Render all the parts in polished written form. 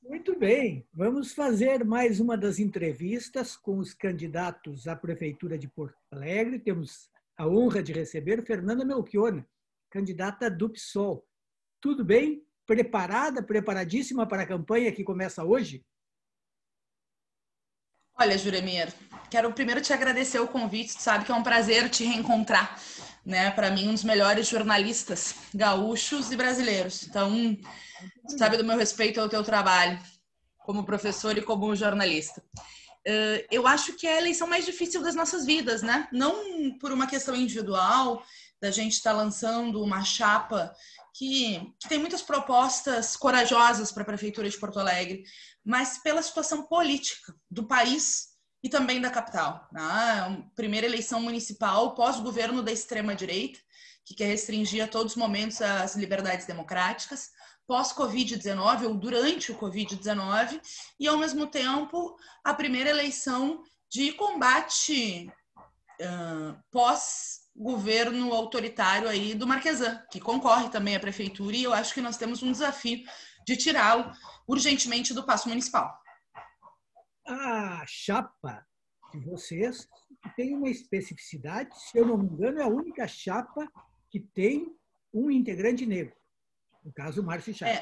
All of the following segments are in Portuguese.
Muito bem, vamos fazer mais uma das entrevistas com os candidatos à Prefeitura de Porto Alegre. Temos a honra de receber Fernanda Melchiona, candidata do PSOL. Tudo bem? Preparada, preparadíssima para a campanha que começa hoje? Olha, Juremir, quero primeiro te agradecer o convite, tu sabe que é um prazer te reencontrar, né? Para mim, um dos melhores jornalistas gaúchos e brasileiros. Então, tu sabe do meu respeito ao teu trabalho como professor e como jornalista. Eu acho que é a eleição mais difícil das nossas vidas, né? Não por uma questão individual, da gente estar lançando uma chapa que tem muitas propostas corajosas para a Prefeitura de Porto Alegre, mas pela situação política do país e também da capital. Né? Primeira eleição municipal pós-governo da extrema-direita, que quer restringir a todos os momentos as liberdades democráticas, pós-Covid-19 ou durante o Covid-19, e, ao mesmo tempo, a primeira eleição de combate pós-governo autoritário aí do Marquesan, que concorre também à prefeitura, e eu acho que nós temos um desafio de tirá-lo urgentemente do paço municipal. A chapa de vocês tem uma especificidade, se eu não me engano, é a única chapa que tem um integrante negro. No caso, o Márcio Chagas.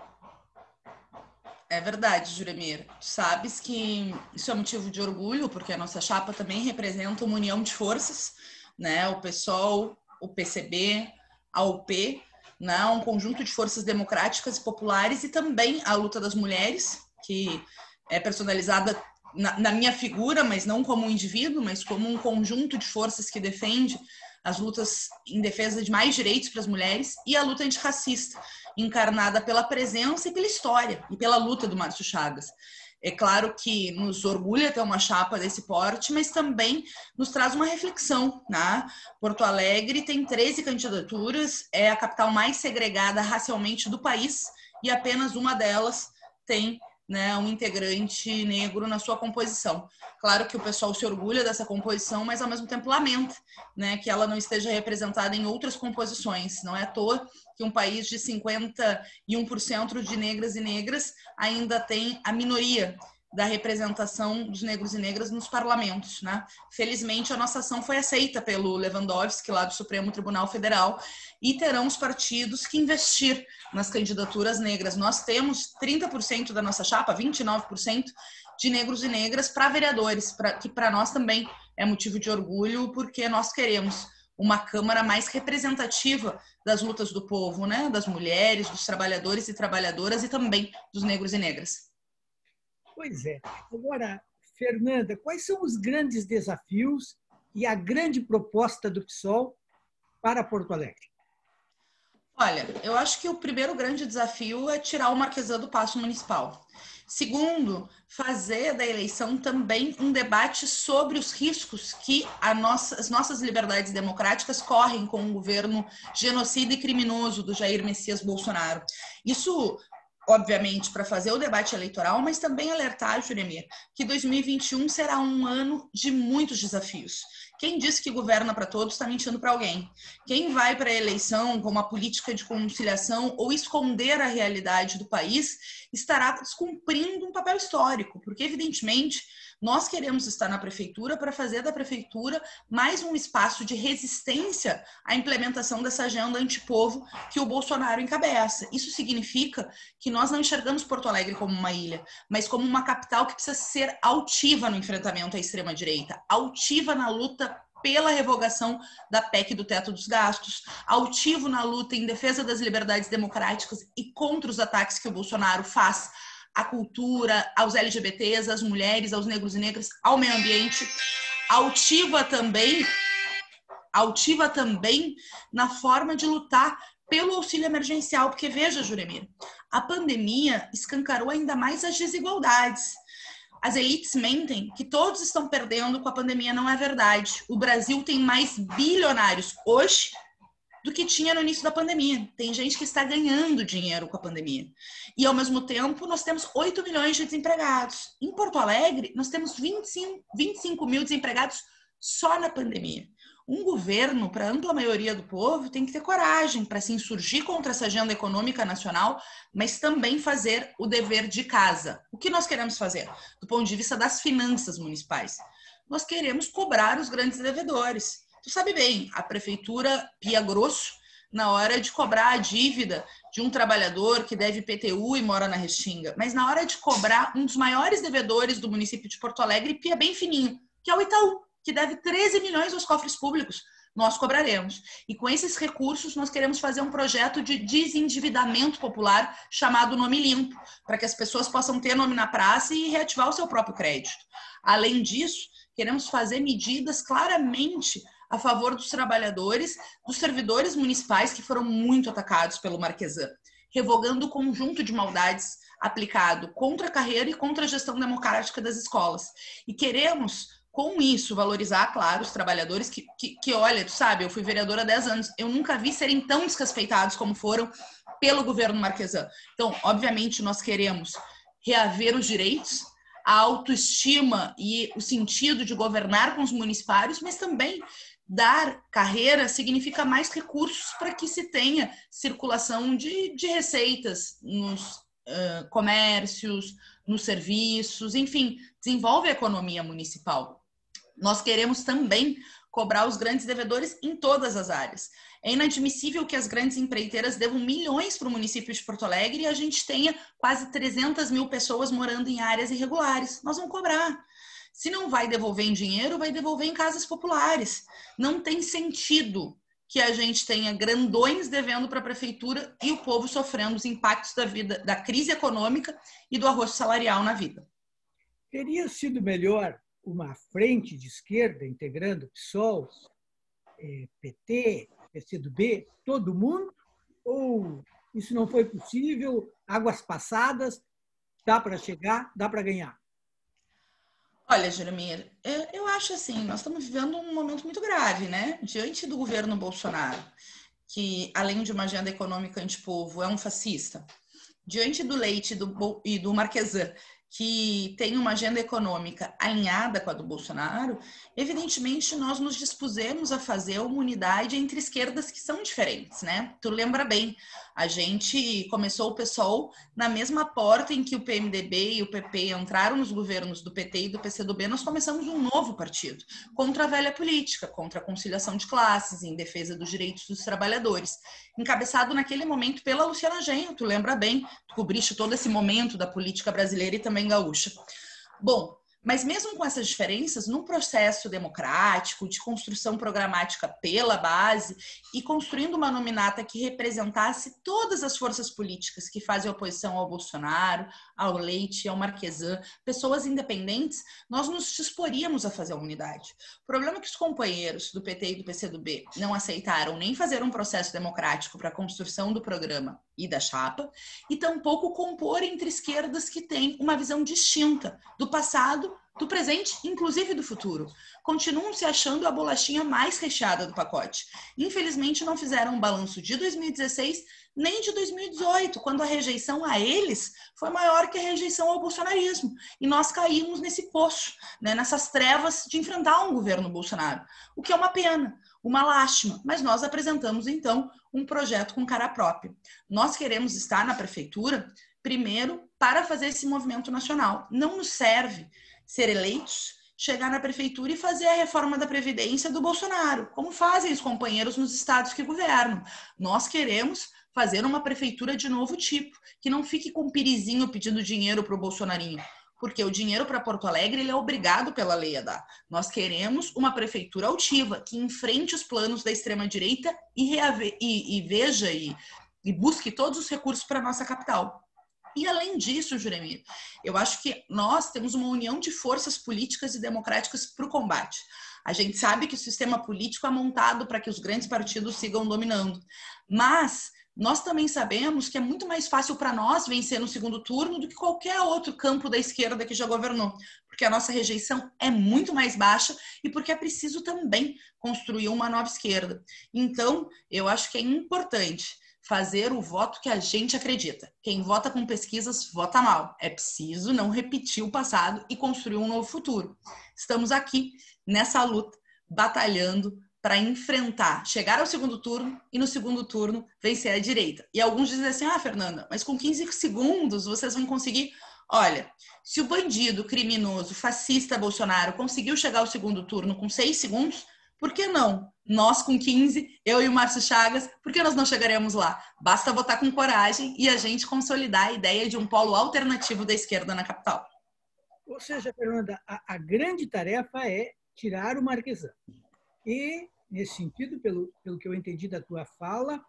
É verdade, Juremir. Tu sabes que isso é motivo de orgulho, porque a nossa chapa também representa uma união de forças, né? O PSOL, o PCB, a UP, né? Um conjunto de forças democráticas e populares, e também a luta das mulheres, que é personalizada na minha figura, mas não como um indivíduo, mas como um conjunto de forças que defende as lutas em defesa de mais direitos para as mulheres, e a luta antirracista, encarnada pela presença e pela história e pela luta do Márcio Chagas. É claro que nos orgulha ter uma chapa desse porte, mas também nos traz uma reflexão, né? Porto Alegre tem 13 candidaturas, é a capital mais segregada racialmente do país, e apenas uma delas tem, né, um integrante negro na sua composição. Claro que o pessoal se orgulha dessa composição, mas ao mesmo tempo lamenta, né, que ela não esteja representada em outras composições. Não é à toa que um país de 51% de negras e negras ainda tem a minoria da representação dos negros e negras nos parlamentos, né? Felizmente, a nossa ação foi aceita pelo Lewandowski, lá do Supremo Tribunal Federal, e terão os partidos que investir nas candidaturas negras. Nós temos 30% da nossa chapa, 29% de negros e negras para vereadores, que para nós também é motivo de orgulho, porque nós queremos uma Câmara mais representativa das lutas do povo, né? Das mulheres, dos trabalhadores e trabalhadoras, e também dos negros e negras. Pois é. Agora, Fernanda, quais são os grandes desafios e a grande proposta do PSOL para Porto Alegre? Olha, eu acho que o primeiro grande desafio é tirar o Marquesan do paço municipal. Segundo, fazer da eleição também um debate sobre os riscos que as nossas liberdades democráticas correm com o governo genocida e criminoso do Jair Messias Bolsonaro. Isso, obviamente, para fazer o debate eleitoral, mas também alertar, Juremir, que 2021 será um ano de muitos desafios. Quem diz que governa para todos está mentindo para alguém. Quem vai para a eleição com uma política de conciliação ou esconder a realidade do país estará descumprindo um papel histórico, porque, evidentemente, nós queremos estar na prefeitura para fazer da prefeitura mais um espaço de resistência à implementação dessa agenda antipovo que o Bolsonaro encabeça. Isso significa que nós não enxergamos Porto Alegre como uma ilha, mas como uma capital que precisa ser altiva no enfrentamento à extrema-direita, altiva na luta pela revogação da PEC do teto dos gastos, altivo na luta em defesa das liberdades democráticas e contra os ataques que o Bolsonaro faz à cultura, aos LGBTs, às mulheres, aos negros e negras, ao meio ambiente, altiva também na forma de lutar pelo auxílio emergencial, porque veja, Juremir, a pandemia escancarou ainda mais as desigualdades. As elites mentem que todos estão perdendo com a pandemia, não é verdade. O Brasil tem mais bilionários hoje do que tinha no início da pandemia. Tem gente que está ganhando dinheiro com a pandemia. E, ao mesmo tempo, nós temos 8 milhões de desempregados. Em Porto Alegre, nós temos 25 mil desempregados só na pandemia. Um governo, para a ampla maioria do povo, tem que ter coragem para se insurgir contra essa agenda econômica nacional, mas também fazer o dever de casa. O que nós queremos fazer? Do ponto de vista das finanças municipais. Nós queremos cobrar os grandes devedores. Tu sabe bem, a prefeitura pia grosso na hora de cobrar a dívida de um trabalhador que deve IPTU e mora na Restinga, mas na hora de cobrar um dos maiores devedores do município de Porto Alegre, pia bem fininho, que é o Itaú, que deve 13 milhões aos cofres públicos. Nós cobraremos. E com esses recursos, nós queremos fazer um projeto de desendividamento popular chamado Nome Limpo, para que as pessoas possam ter nome na praça e reativar o seu próprio crédito. Além disso, queremos fazer medidas claramente a favor dos trabalhadores, dos servidores municipais que foram muito atacados pelo Marquesan, revogando o conjunto de maldades aplicado contra a carreira e contra a gestão democrática das escolas. E queremos, com isso, valorizar, claro, os trabalhadores que olha, tu sabe, eu fui vereadora há 10 anos, eu nunca vi serem tão desrespeitados como foram pelo governo Marquesan. Então, obviamente, nós queremos reaver os direitos, a autoestima e o sentido de governar com os municipários, mas também dar carreira significa mais recursos para que se tenha circulação de receitas nos comércios, nos serviços, enfim, desenvolve a economia municipal. Nós queremos também cobrar os grandes devedores em todas as áreas. É inadmissível que as grandes empreiteiras devam milhões para o município de Porto Alegre e a gente tenha quase 300 mil pessoas morando em áreas irregulares. Nós vamos cobrar. Se não vai devolver em dinheiro, vai devolver em casas populares. Não tem sentido que a gente tenha grandões devendo para a prefeitura e o povo sofrendo os impactos da vida, da crise econômica e do arroxo salarial na vida. Teria sido melhor uma frente de esquerda integrando PSOL, PT, PCdoB, todo mundo? Ou isso não foi possível? Águas passadas, dá para chegar, dá para ganhar? Olha, Jeremir, eu acho assim, nós estamos vivendo um momento muito grave, né? Diante do governo Bolsonaro, que além de uma agenda econômica antipovo, é um fascista. Diante do Leite e do Marquesan, que tem uma agenda econômica alinhada com a do Bolsonaro, evidentemente nós nos dispusemos a fazer uma unidade entre esquerdas que são diferentes, né? Tu lembra bem, a gente começou o PSOL na mesma porta em que o PMDB e o PP entraram nos governos do PT e do PCdoB, nós começamos um novo partido, contra a velha política, contra a conciliação de classes, em defesa dos direitos dos trabalhadores, encabeçado naquele momento pela Luciana Genro, tu lembra bem, tu cobriste todo esse momento da política brasileira e também gaúcha. Bom, mas mesmo com essas diferenças, num processo democrático, de construção programática pela base e construindo uma nominata que representasse todas as forças políticas que fazem oposição ao Bolsonaro, ao Leite, ao Marquesan, pessoas independentes, nós nos disporíamos a fazer a unidade. O problema é que os companheiros do PT e do PCdoB não aceitaram nem fazer um processo democrático para a construção do programa e da chapa, e tampouco compor entre esquerdas que têm uma visão distinta do passado, do presente, inclusive do futuro. Continuam se achando a bolachinha mais recheada do pacote. Infelizmente, não fizeram um balanço de 2016 nem de 2018, quando a rejeição a eles foi maior que a rejeição ao bolsonarismo. E nós caímos nesse poço, né, nessas trevas de enfrentar um governo Bolsonaro, o que é uma pena, uma lástima, mas nós apresentamos, então, um projeto com cara própria. Nós queremos estar na prefeitura, primeiro, para fazer esse movimento nacional. Não nos serve ser eleitos, chegar na prefeitura e fazer a reforma da Previdência do Bolsonaro, como fazem os companheiros nos estados que governam. Nós queremos fazer uma prefeitura de novo tipo, que não fique com um pirizinho pedindo dinheiro para o bolsonarinho, porque o dinheiro para Porto Alegre ele é obrigado pela lei a dar. Nós queremos uma prefeitura altiva, que enfrente os planos da extrema-direita e veja e busque todos os recursos para a nossa capital. E além disso, Juremir, eu acho que nós temos uma união de forças políticas e democráticas para o combate. A gente sabe que o sistema político é montado para que os grandes partidos sigam dominando, mas nós também sabemos que é muito mais fácil para nós vencer no segundo turno do que qualquer outro campo da esquerda que já governou, porque a nossa rejeição é muito mais baixa e porque é preciso também construir uma nova esquerda. Então, eu acho que é importante fazer o voto que a gente acredita. Quem vota com pesquisas, vota mal. É preciso não repetir o passado e construir um novo futuro. Estamos aqui, nessa luta, batalhando para enfrentar, chegar ao segundo turno e no segundo turno vencer a direita. E alguns dizem assim, Fernanda, mas com 15 segundos vocês vão conseguir... Olha, se o bandido, criminoso, fascista Bolsonaro conseguiu chegar ao segundo turno com 6 segundos, por que não? Nós com 15, eu e o Márcio Chagas, por que nós não chegaremos lá? Basta votar com coragem e a gente consolidar a ideia de um polo alternativo da esquerda na capital. Ou seja, Fernanda, a grande tarefa é tirar o Marquesan. E, nesse sentido, pelo que eu entendi da tua fala,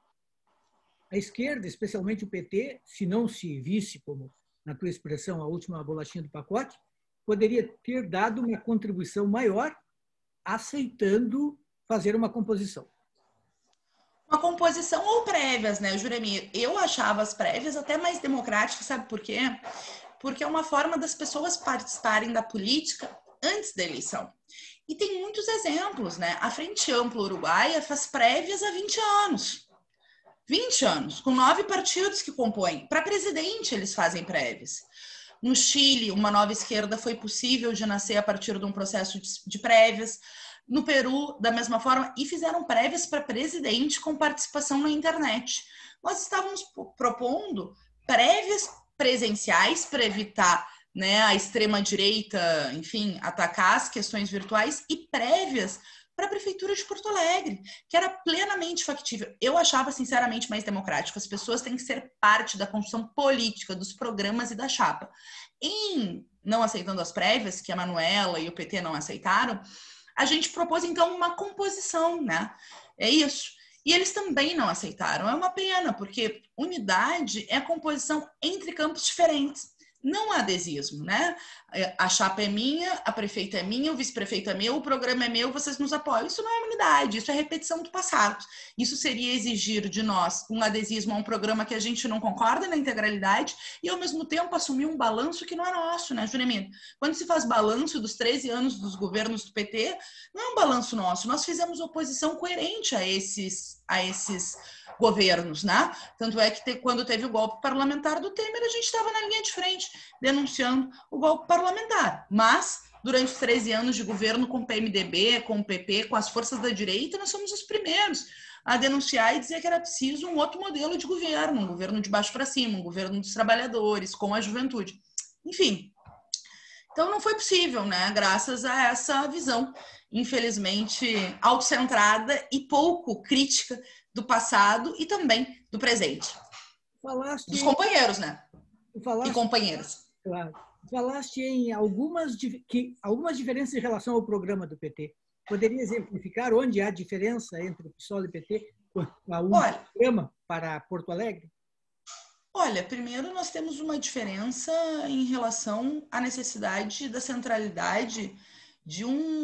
a esquerda, especialmente o PT, se não se visse como, na tua expressão, a última bolachinha do pacote, poderia ter dado uma contribuição maior aceitando fazer uma composição. Uma composição ou prévias, né, Juremir? Eu achava as prévias até mais democráticas, sabe por quê? Porque é uma forma das pessoas participarem da política antes da eleição. E tem muitos exemplos, né? A Frente Ampla Uruguaia faz prévias há 20 anos. 20 anos, com 9 partidos que compõem. Para presidente, eles fazem prévias. No Chile, uma nova esquerda foi possível de nascer a partir de um processo de prévias. No Peru, da mesma forma, e fizeram prévias para presidente com participação na internet. Nós estávamos propondo prévias presenciais para evitar, né, a extrema-direita, enfim, atacar as questões virtuais, e prévias para a Prefeitura de Porto Alegre, que era plenamente factível. Eu achava, sinceramente, mais democrático. As pessoas têm que ser parte da construção política, dos programas e da chapa. Em não aceitando as prévias, que a Manuela e o PT não aceitaram, a gente propôs, então, uma composição, né? É isso. E eles também não aceitaram. É uma pena, porque unidade é a composição entre campos diferentes. Não há adesismo, né? A chapa é minha, a prefeita é minha, o vice-prefeito é meu, o programa é meu, vocês nos apoiam. Isso não é unidade, isso é repetição do passado. Isso seria exigir de nós um adesismo a um programa que a gente não concorda na integralidade e, ao mesmo tempo, assumir um balanço que não é nosso, né, Juremir? Quando se faz balanço dos 13 anos dos governos do PT, não é um balanço nosso. Nós fizemos oposição coerente a esses governos, né? Tanto é que quando teve o golpe parlamentar do Temer, a gente estava na linha de frente, denunciando o golpe parlamentar. Mas, durante os 13 anos de governo com o PMDB, com o PP, com as forças da direita, nós somos os primeiros a denunciar e dizer que era preciso um outro modelo de governo, um governo de baixo para cima, um governo dos trabalhadores, com a juventude. Enfim, então não foi possível, né? Graças a essa visão, infelizmente, autocentrada e pouco crítica do passado e também do presente. Dos companheiros, né? E companheiras. Claro. Falaste em algumas diferenças em relação ao programa do PT. Poderia exemplificar onde há diferença entre o PSOL e o PT com o programa para Porto Alegre? Olha, primeiro nós temos uma diferença em relação à necessidade da centralidade de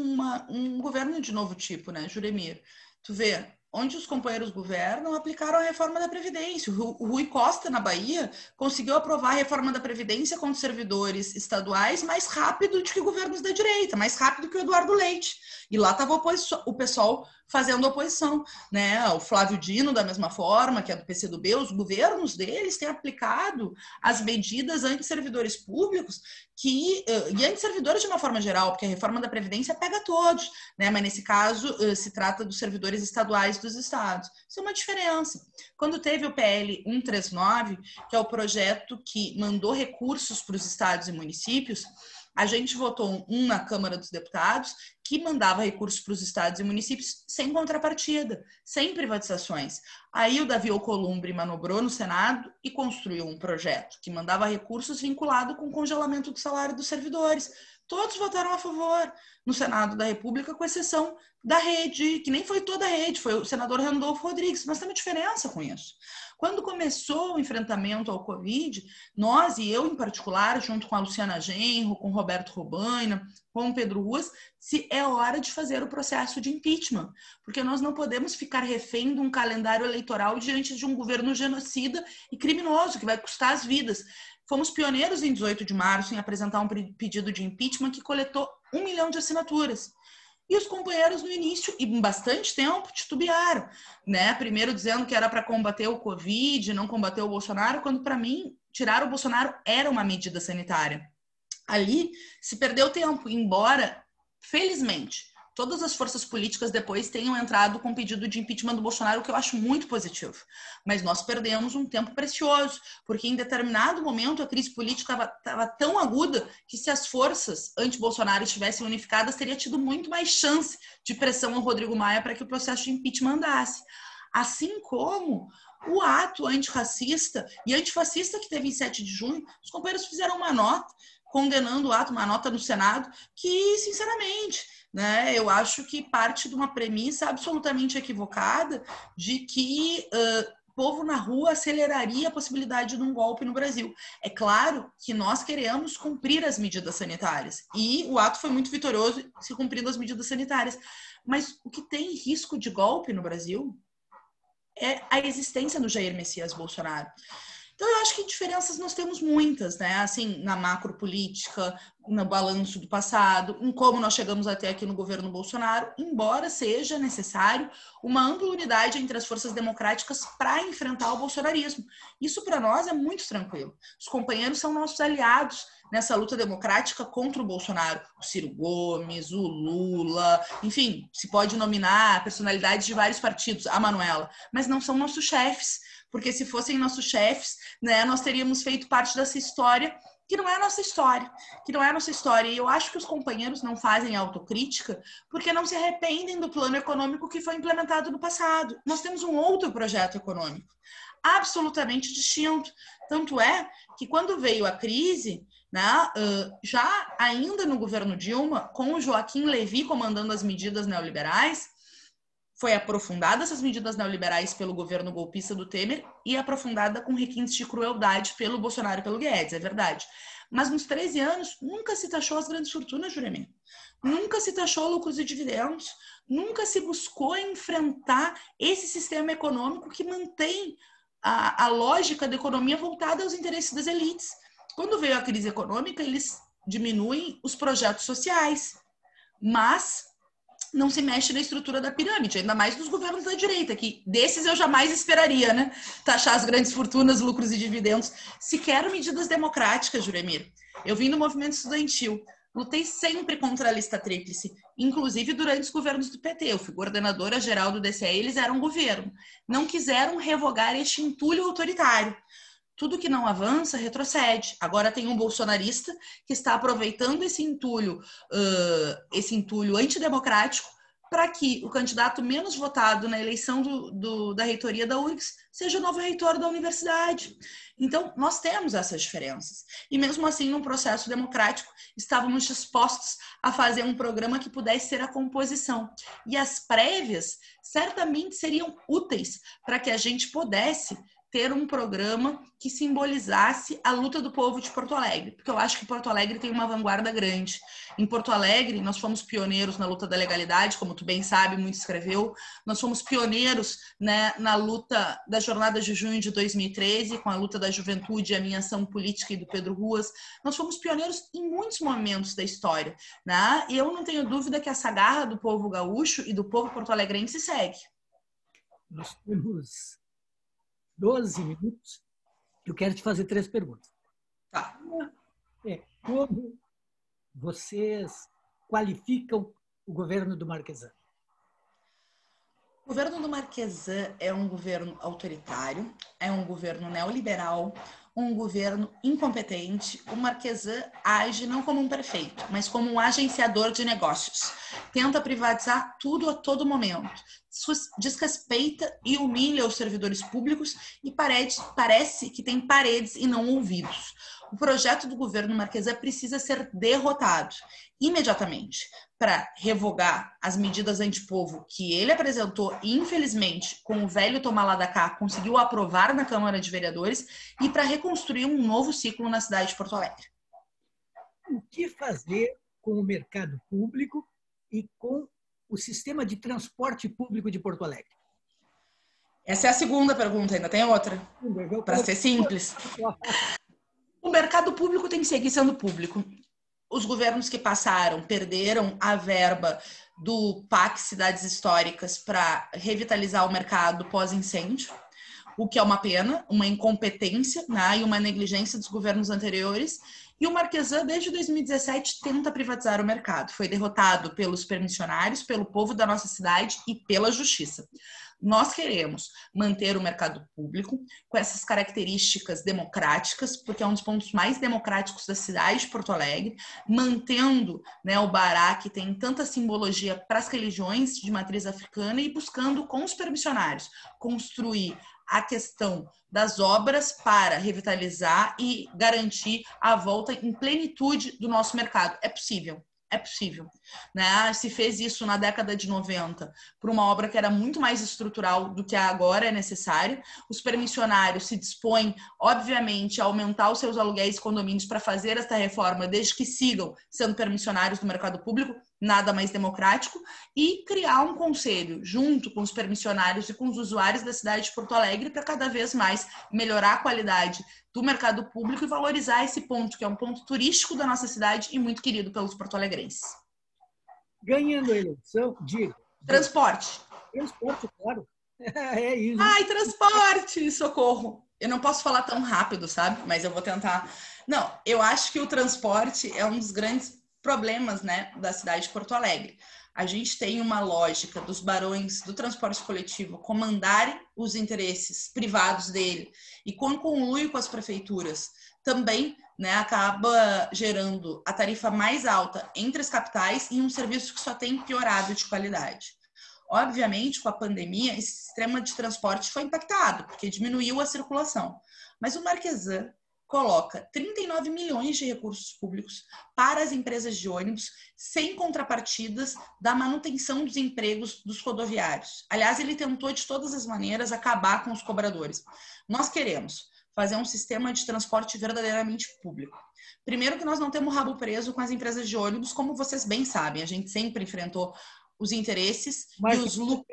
um governo de novo tipo, né, Juremir? Tu vê, onde os companheiros governam, aplicaram a reforma da Previdência. O Rui Costa, na Bahia, conseguiu aprovar a reforma da Previdência com os servidores estaduais mais rápido do que governos da direita, mais rápido que o Eduardo Leite. E lá estava o pessoal fazendo oposição, né? O Flávio Dino, da mesma forma, que é do PCdoB, os governos deles têm aplicado as medidas anti-servidores públicos e anti-servidores de uma forma geral, porque a reforma da Previdência pega todos, né? Mas nesse caso se trata dos servidores estaduais dos estados. Isso é uma diferença. Quando teve o PL 139, que é o projeto que mandou recursos para os estados e municípios, a gente votou na Câmara dos Deputados que mandava recursos para os estados e municípios sem contrapartida, sem privatizações. Aí o Davi Alcolumbre manobrou no Senado e construiu um projeto que mandava recursos vinculado com o congelamento do salário dos servidores. Todos votaram a favor no Senado da República, com exceção da rede, que nem foi toda a rede, foi o senador Randolfo Rodrigues. Mas tem uma diferença com isso. Quando começou o enfrentamento ao Covid, nós, e eu em particular, junto com a Luciana Genro, com o Roberto Robaina, com o Pedro Ruas, se é hora de fazer o processo de impeachment, porque nós não podemos ficar refém de um calendário eleitoral diante de um governo genocida e criminoso, que vai custar as vidas. Fomos pioneiros em 18 de março em apresentar um pedido de impeachment que coletou 1 milhão de assinaturas. E os companheiros no início, e em bastante tempo, titubearam, né? Primeiro dizendo que era para combater o Covid, não combater o Bolsonaro, quando para mim, tirar o Bolsonaro era uma medida sanitária. Ali se perdeu tempo, embora, felizmente, todas as forças políticas depois tenham entrado com pedido de impeachment do Bolsonaro, o que eu acho muito positivo. Mas nós perdemos um tempo precioso, porque em determinado momento a crise política estava tão aguda que se as forças anti-Bolsonaro estivessem unificadas, teria tido muito mais chance de pressão ao Rodrigo Maia para que o processo de impeachment andasse. Assim como o ato antirracista e antifascista que teve em 7 de junho, os companheiros fizeram uma nota condenando o ato, uma nota no Senado, que, sinceramente, né, eu acho que parte de uma premissa absolutamente equivocada de que povo na rua aceleraria a possibilidade de um golpe no Brasil. É claro que nós queremos cumprir as medidas sanitárias e o ato foi muito vitorioso se cumprindo as medidas sanitárias. Mas o que tem risco de golpe no Brasil é a existência do Jair Messias Bolsonaro. Então, eu acho que diferenças nós temos muitas, né? Assim, na macropolítica, no balanço do passado, em como nós chegamos até aqui no governo Bolsonaro, embora seja necessário uma ampla unidade entre as forças democráticas para enfrentar o bolsonarismo. Isso, para nós, é muito tranquilo. Os companheiros são nossos aliados nessa luta democrática contra o Bolsonaro. O Ciro Gomes, o Lula, enfim, se pode nominar personalidades de vários partidos, a Manuela, mas não são nossos chefes. Porque se fossem nossos chefes, né, nós teríamos feito parte dessa história que não é a nossa história, que não é a nossa história. E eu acho que os companheiros não fazem autocrítica porque não se arrependem do plano econômico que foi implementado no passado. Nós temos um outro projeto econômico, absolutamente distinto. Tanto é que quando veio a crise, né, já ainda no governo Dilma, com o Joaquim Levy comandando as medidas neoliberais, foi aprofundada essas medidas neoliberais pelo governo golpista do Temer e aprofundada com requintes de crueldade pelo Bolsonaro e pelo Guedes, é verdade. Mas nos 13 anos, nunca se taxou as grandes fortunas, Juremir. Nunca se taxou lucros e dividendos. Nunca se buscou enfrentar esse sistema econômico que mantém a lógica da economia voltada aos interesses das elites. Quando veio a crise econômica, eles diminuem os projetos sociais, mas não se mexe na estrutura da pirâmide, ainda mais dos governos da direita, que desses eu jamais esperaria, né? Taxar as grandes fortunas, lucros e dividendos. Sequer medidas democráticas, Juremir. Eu vim do movimento estudantil, lutei sempre contra a lista tríplice, inclusive durante os governos do PT. Eu fui coordenadora geral do DCE, eles eram governo. Não quiseram revogar este entulho autoritário. Tudo que não avança, retrocede. Agora tem um bolsonarista que está aproveitando esse entulho antidemocrático para que o candidato menos votado na eleição da reitoria da URGS seja o novo reitor da universidade. Então, nós temos essas diferenças. E mesmo assim, num processo democrático, estávamos dispostos a fazer um programa que pudesse ser a composição. E as prévias certamente seriam úteis para que a gente pudesse ter um programa que simbolizasse a luta do povo de Porto Alegre, porque eu acho que Porto Alegre tem uma vanguarda grande. Em Porto Alegre, nós fomos pioneiros na luta da legalidade, como tu bem sabe, muito escreveu. Nós fomos pioneiros, né, na luta das jornadas de junho de 2013, com a luta da juventude, a minha ação política e do Pedro Ruas. Nós fomos pioneiros em muitos momentos da história, né? E eu não tenho dúvida que essa garra do povo gaúcho e do povo porto-alegrense segue. Nós temos 12 minutos. Eu quero te fazer 3 perguntas. Tá. Como vocês qualificam o governo do Marquesan? O governo do Marquesan é um governo autoritário, é um governo neoliberal, um governo incompetente. O Marquesan age não como um prefeito, mas como um agenciador de negócios. Tenta privatizar tudo a todo momento. Desrespeita e humilha os servidores públicos e parece que tem paredes e não ouvidos. O projeto do governo Marquesan precisa ser derrotado imediatamente para revogar as medidas antipovo que ele apresentou e, infelizmente, com o velho tomar lá da cá, conseguiu aprovar na Câmara de Vereadores e para reconstruir um novo ciclo na cidade de Porto Alegre. O que fazer com o mercado público e com o sistema de transporte público de Porto Alegre? Essa é a segunda pergunta, ainda tem outra, para ser simples. O mercado público tem que seguir sendo público. Os governos que passaram perderam a verba do PAC Cidades Históricas para revitalizar o mercado pós-incêndio. o que é uma pena, uma incompetência, né, e uma negligência dos governos anteriores. E o Marquesan, desde 2017, tenta privatizar o mercado. Foi derrotado pelos permissionários, pelo povo da nossa cidade e pela justiça. Nós queremos manter o mercado público com essas características democráticas, porque é um dos pontos mais democráticos da cidade de Porto Alegre, mantendo, né, o Bará, que tem tanta simbologia para as religiões de matriz africana, e buscando, com os permissionários, construir a questão das obras para revitalizar e garantir a volta em plenitude do nosso mercado. É possível. É possível, né? Se fez isso na década de 90 por uma obra que era muito mais estrutural do que agora é necessário. Os permissionários se dispõem, obviamente, a aumentar os seus aluguéis e condomínios para fazer esta reforma, desde que sigam sendo permissionários do mercado público, nada mais democrático, e criar um conselho junto com os permissionários e com os usuários da cidade de Porto Alegre para cada vez mais melhorar a qualidade do mercado público e valorizar esse ponto, que é um ponto turístico da nossa cidade e muito querido pelos porto-alegrenses. Ganhando a eleição, transporte. Transporte, claro. É isso. Ai, transporte, socorro. Eu não posso falar tão rápido, sabe? Mas eu vou tentar. Não, eu acho que o transporte é um dos grandes problemas, né, da cidade de Porto Alegre. A gente tem uma lógica dos barões do transporte coletivo comandarem os interesses privados dele, e quando conluio com as prefeituras também, né, acaba gerando a tarifa mais alta entre as capitais e um serviço que só tem piorado de qualidade. Obviamente, com a pandemia, esse sistema de transporte foi impactado, porque diminuiu a circulação. Mas o Marquesan coloca 39 milhões de recursos públicos para as empresas de ônibus, sem contrapartidas da manutenção dos empregos dos rodoviários. Aliás, ele tentou de todas as maneiras acabar com os cobradores. Nós queremos fazer um sistema de transporte verdadeiramente público. Primeiro que nós não temos rabo preso com as empresas de ônibus, como vocês bem sabem, a gente sempre enfrentou os interesses e os lucros.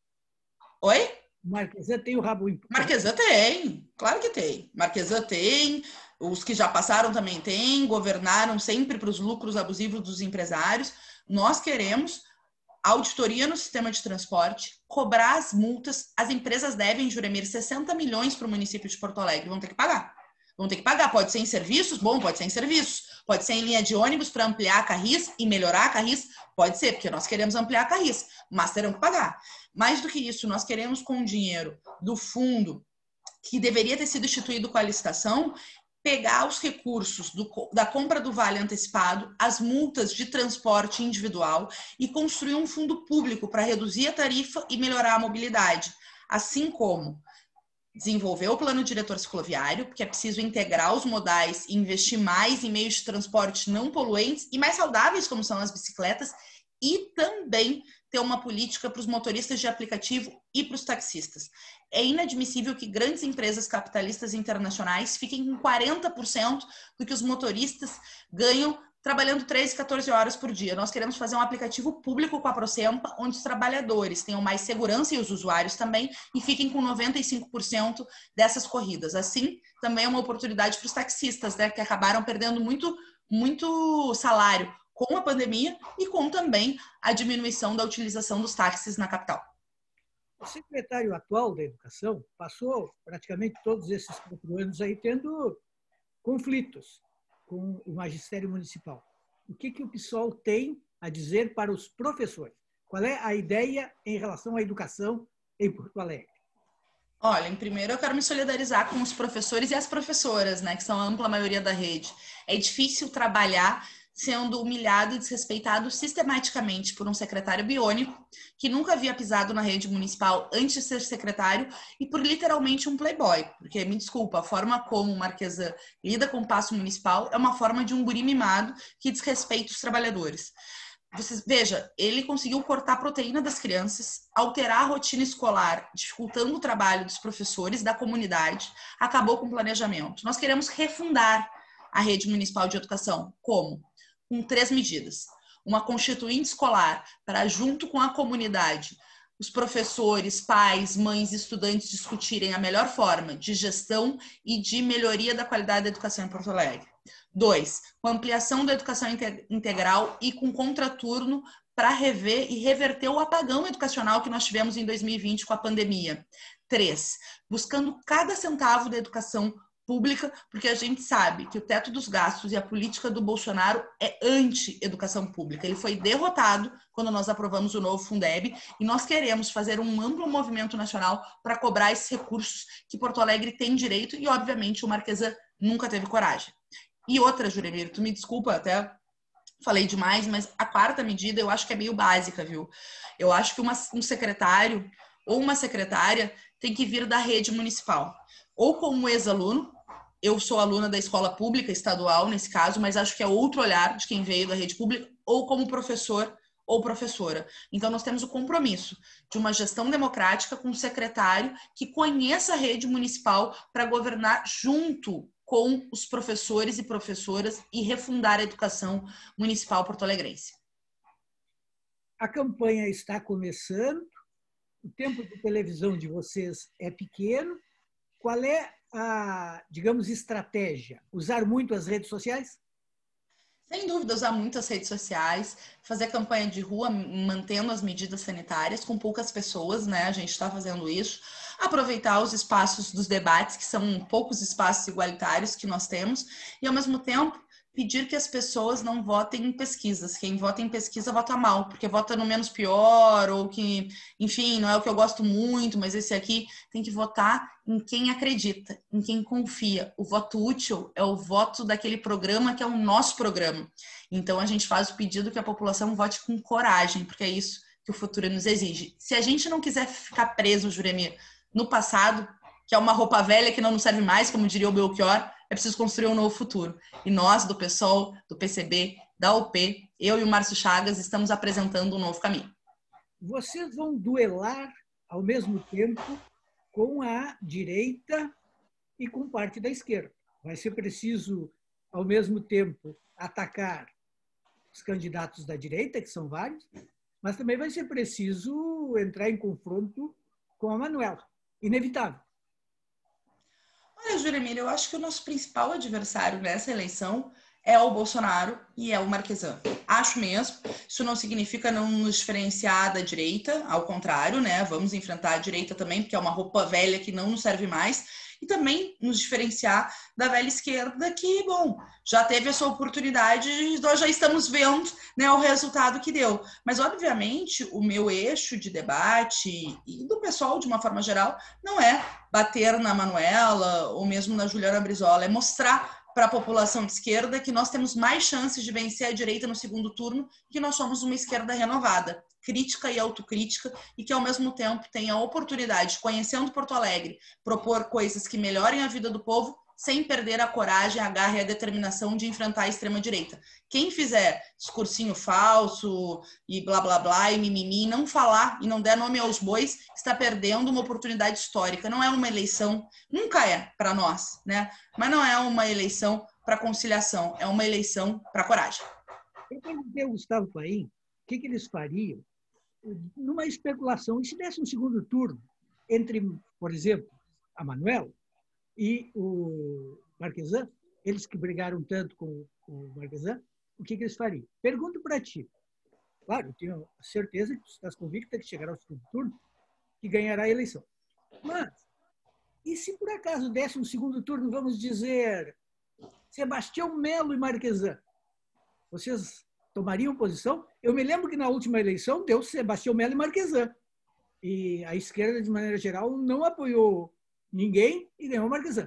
Oi? Marquesan tem o rabo em... Marquesan tem, claro que tem. Marquesan tem, os que já passaram também tem, governaram sempre para os lucros abusivos dos empresários. Nós queremos auditoria no sistema de transporte, cobrar as multas. As empresas devem, Juremir, 60 milhões para o município de Porto Alegre. Vão ter que pagar. Vão ter que pagar. Pode ser em serviços? Bom, pode ser em serviços. Pode ser em linha de ônibus para ampliar a Carris e melhorar a Carris? Pode ser, porque nós queremos ampliar a Carris, mas terão que pagar. Mais do que isso, nós queremos, com o dinheiro do fundo, que deveria ter sido instituído com a licitação, pegar os recursos da compra do vale antecipado, as multas de transporte individual e construir um fundo público para reduzir a tarifa e melhorar a mobilidade, assim como desenvolver o plano diretor cicloviário, porque é preciso integrar os modais e investir mais em meios de transporte não poluentes e mais saudáveis, como são as bicicletas, e também ter uma política para os motoristas de aplicativo e para os taxistas. É inadmissível que grandes empresas capitalistas internacionais fiquem com 40% do que os motoristas ganham trabalhando 13, 14 horas por dia. Nós queremos fazer um aplicativo público com a Procempa, onde os trabalhadores tenham mais segurança e os usuários também, e fiquem com 95% dessas corridas. Assim, também é uma oportunidade para os taxistas, né, que acabaram perdendo muito salário com a pandemia e com também a diminuição da utilização dos táxis na capital. O secretário atual da Educação passou praticamente todos esses 4 anos aí tendo conflitos com o magistério municipal. O que o PSOL tem a dizer para os professores? Qual é a ideia em relação à educação em Porto Alegre? Olha, em primeiro eu quero me solidarizar com os professores e as professoras, né, que são a ampla maioria da rede. É difícil trabalhar sendo humilhado e desrespeitado sistematicamente por um secretário biônico que nunca havia pisado na rede municipal antes de ser secretário e por literalmente um playboy, porque, me desculpa, a forma como o Marquesan lida com o paço municipal é uma forma de um guri mimado que desrespeita os trabalhadores. Veja, ele conseguiu cortar a proteína das crianças, alterar a rotina escolar, dificultando o trabalho dos professores, da comunidade, acabou com o planejamento. Nós queremos refundar a rede municipal de educação. Como? Com 3 medidas. Uma constituinte escolar para, junto com a comunidade, os professores, pais, mães e estudantes discutirem a melhor forma de gestão e de melhoria da qualidade da educação em Porto Alegre. 2, com ampliação da educação integral e com contraturno para rever e reverter o apagão educacional que nós tivemos em 2020 com a pandemia. 3, buscando cada centavo da educação pública, porque a gente sabe que o teto dos gastos e a política do Bolsonaro é anti-educação pública. Ele foi derrotado quando nós aprovamos o novo Fundeb e nós queremos fazer um amplo movimento nacional para cobrar esses recursos que Porto Alegre tem direito e, obviamente, o Marquesan nunca teve coragem. E outra, Juremir, tu me desculpa, até falei demais, mas a quarta medida eu acho que é meio básica, viu? Eu acho que um secretário ou uma secretária tem que vir da rede municipal. Ou como ex-aluno, eu sou aluna da escola pública estadual, nesse caso, mas acho que é outro olhar de quem veio da rede pública, ou como professor ou professora. Então, nós temos o compromisso de uma gestão democrática com um secretário que conheça a rede municipal para governar junto com os professores e professoras e refundar a educação municipal porto-alegrense. A campanha está começando, o tempo de televisão de vocês é pequeno. Qual é a, digamos, estratégia? Usar muito as redes sociais? Sem dúvida, usar muito as redes sociais, fazer campanha de rua, mantendo as medidas sanitárias, com poucas pessoas, né? A gente está fazendo isso. Aproveitar os espaços dos debates, que são poucos espaços igualitários que nós temos, e ao mesmo tempo pedir que as pessoas não votem em pesquisas. Quem vota em pesquisa vota mal, porque vota no menos pior, ou que, enfim, não é o que eu gosto muito, mas esse aqui tem que votar em quem acredita, em quem confia. O voto útil é o voto daquele programa que é o nosso programa. Então, a gente faz o pedido que a população vote com coragem, porque é isso que o futuro nos exige. Se a gente não quiser ficar preso, Juremir, no passado, que é uma roupa velha que não nos serve mais, como diria o Belchior, é preciso construir um novo futuro. E nós, do PSOL, do PCB, da UP, eu e o Márcio Chagas, estamos apresentando um novo caminho. Vocês vão duelar ao mesmo tempo com a direita e com parte da esquerda. Vai ser preciso, ao mesmo tempo, atacar os candidatos da direita, que são vários, mas também vai ser preciso entrar em confronto com a Manuela. Inevitável. Olha, Juremir, eu acho que o nosso principal adversário nessa eleição é o Bolsonaro e é o Marquesan. Acho mesmo. Isso não significa não nos diferenciar da direita, ao contrário, né? Vamos enfrentar a direita também, porque é uma roupa velha que não nos serve mais. E também nos diferenciar da velha esquerda, que, bom, já teve essa oportunidade, nós já estamos vendo, né, o resultado que deu. Mas, obviamente, o meu eixo de debate e do pessoal, de uma forma geral, não é bater na Manuela ou mesmo na Juliana Brizola, é mostrar para a população de esquerda que nós temos mais chances de vencer a direita no segundo turno, que nós somos uma esquerda renovada, crítica e autocrítica, e que ao mesmo tempo tem a oportunidade, conhecendo Porto Alegre, propor coisas que melhorem a vida do povo, sem perder a coragem, a garra e a determinação de enfrentar a extrema-direita. Quem fizer discursinho falso e blá, blá, blá, e mimimi, não falar e não der nome aos bois, está perdendo uma oportunidade histórica. Não é uma eleição, nunca é para nós, né? Mas não é uma eleição para conciliação, é uma eleição para coragem. Eu perguntei ao Gustavo Paim o que eles fariam numa especulação. E se desse um segundo turno entre, por exemplo, a Manuela e o Marquesan, eles que brigaram tanto com o Marquesan, o que eles fariam? Pergunto para ti. Claro, eu tenho certeza que tu estás convicta que chegará ao segundo turno, que ganhará a eleição. Mas, e se por acaso desse um segundo turno, vamos dizer, Sebastião Melo e Marquesan, vocês tomariam posição? Eu me lembro que na última eleição deu Sebastião Melo e Marquesan. E a esquerda, de maneira geral, não apoiou ninguém e ganhou o Marquesan.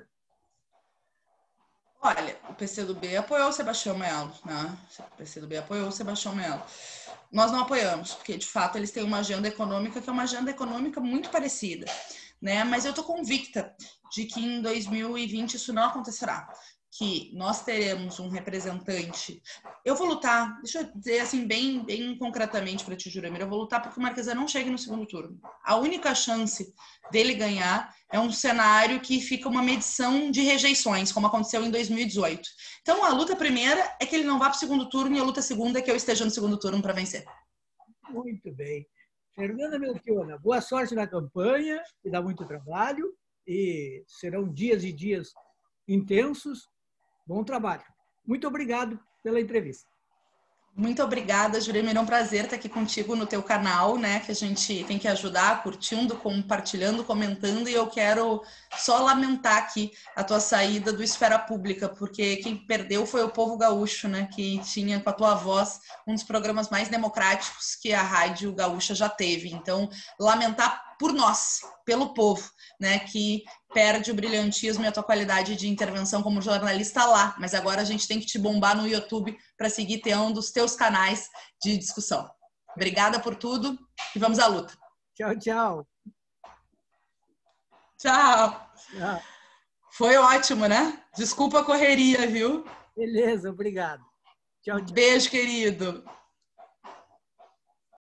Olha, o PCdoB apoiou o Sebastião Melo, né? O PCdoB apoiou o Sebastião Melo. Nós não apoiamos, porque de fato eles têm uma agenda econômica que é uma agenda econômica muito parecida, né? Mas eu estou convicta de que em 2020 isso não acontecerá, que nós teremos um representante. Eu vou lutar, deixa eu dizer assim bem concretamente para ti, Juremir, eu vou lutar porque o Marquesan não chegue no segundo turno. A única chance dele ganhar é um cenário que fica uma medição de rejeições, como aconteceu em 2018. Então, a luta primeira é que ele não vá para o segundo turno e a luta segunda é que eu esteja no segundo turno para vencer. Muito bem. Fernanda Melchiona, boa sorte na campanha, que dá muito trabalho, e serão dias e dias intensos. Bom trabalho. Muito obrigado pela entrevista. Muito obrigada, Juremir. É um prazer estar aqui contigo no teu canal, né? Que a gente tem que ajudar, curtindo, compartilhando, comentando. E eu quero só lamentar aqui a tua saída do Esfera Pública, porque quem perdeu foi o povo gaúcho, né? Que tinha com a tua voz um dos programas mais democráticos que a Rádio Gaúcha já teve. Então, lamentar por nós, pelo povo, né? Que perde o brilhantismo e a tua qualidade de intervenção como jornalista lá, mas agora a gente tem que te bombar no YouTube para seguir ter um dos teus canais de discussão. Obrigada por tudo e vamos à luta. Tchau, tchau. Tchau. Tchau. Foi ótimo, né? Desculpa a correria, viu? Beleza, obrigado. Tchau, tchau. Beijo, querido.